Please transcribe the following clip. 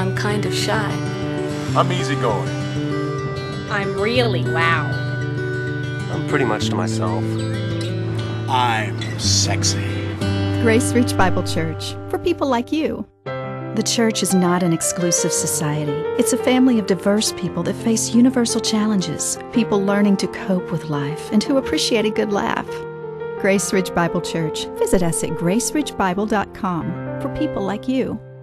I'm kind of shy. I'm easygoing. I'm really loud. I'm pretty much to myself. I'm sexy. Grace Ridge Bible Church, for people like you. The church is not an exclusive society. It's a family of diverse people that face universal challenges, people learning to cope with life and to appreciate a good laugh. Grace Ridge Bible Church. Visit us at graceridgebible.com for people like you.